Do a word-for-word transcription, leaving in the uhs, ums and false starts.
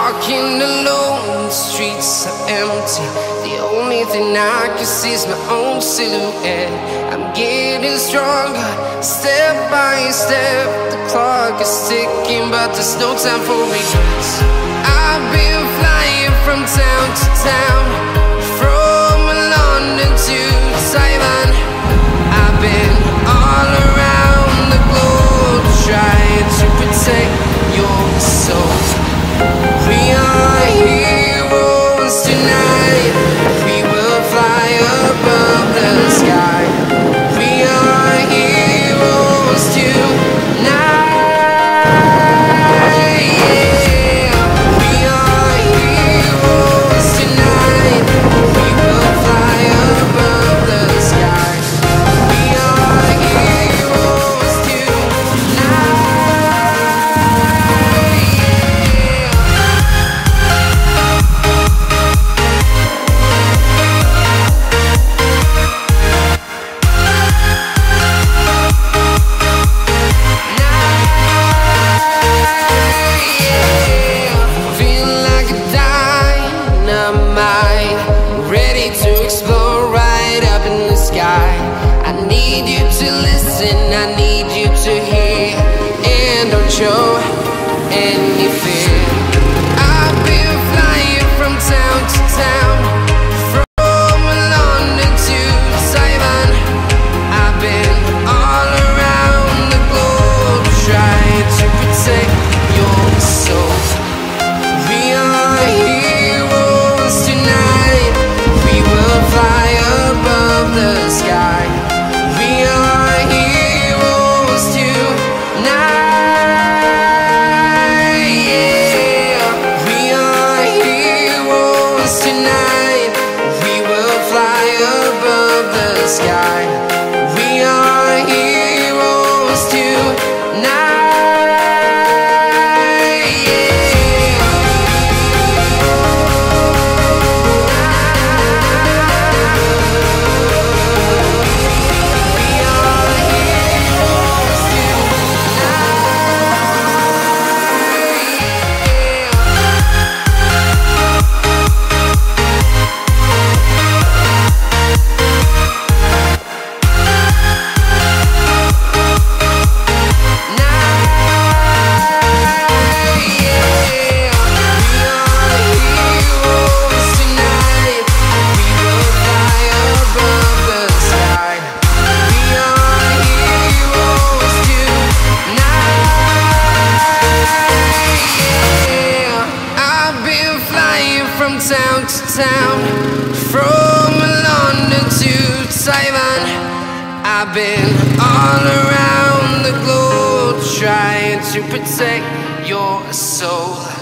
walking alone, the streets are empty. The only thing I can see is my own silhouette. I'm getting stronger, step by step. The clock is ticking, but there's no time for regrets. I've been flying from town to town, from London to Taiwan. I've been all around the globe, trying to protect your soul. We are heroes tonight. We will fly above the sky. We are heroes tonight. Yeah. We are heroes tonight. We will fly above the sky. We are heroes tonight. I need you to hear, and don't show any fear. I've been flying from town to town, from London to Taiwan. I've been all around the globe, trying to protect your soul. We are heroes tonight. We will fly above the sky. We are heroes tonight. Yeah. We are heroes tonight. We will fly above the sky. We are heroes tonight. From town to town, from London to Taiwan. I've been all around the globe, trying to protect your soul.